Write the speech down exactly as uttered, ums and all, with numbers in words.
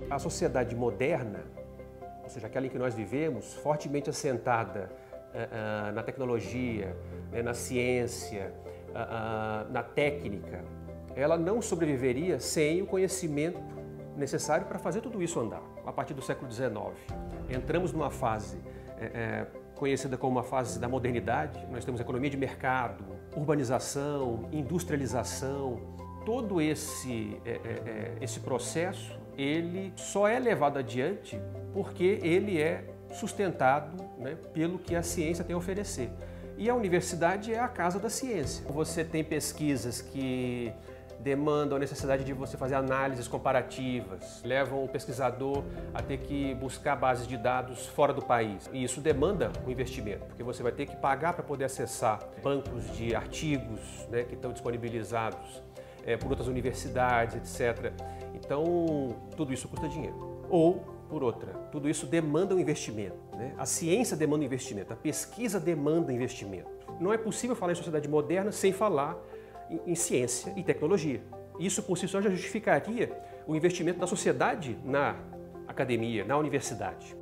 A sociedade moderna, ou seja, aquela em que nós vivemos, fortemente assentada uh, uh, na tecnologia, né, na ciência, uh, uh, na técnica, ela não sobreviveria sem o conhecimento necessário para fazer tudo isso andar. A partir do século dezenove, entramos numa fase é, é, conhecida como uma fase da modernidade. Nós temos economia de mercado, urbanização, industrialização. Todo esse, é, é, esse processo, ele só é levado adiante porque ele é sustentado, né, pelo que a ciência tem a oferecer. E a universidade é a casa da ciência. Você tem pesquisas que demandam a necessidade de você fazer análises comparativas, levam o pesquisador a ter que buscar bases de dados fora do país. E isso demanda um investimento, porque você vai ter que pagar para poder acessar bancos de artigos, né, que estão disponibilizados é, por outras universidades, etcétera. Então, tudo isso custa dinheiro. Ou, por outra, tudo isso demanda um investimento, né? A ciência demanda um investimento, a pesquisa demanda investimento. Não é possível falar em sociedade moderna sem falar em ciência e tecnologia. Isso por si só já justificaria o investimento da sociedade na academia, na universidade.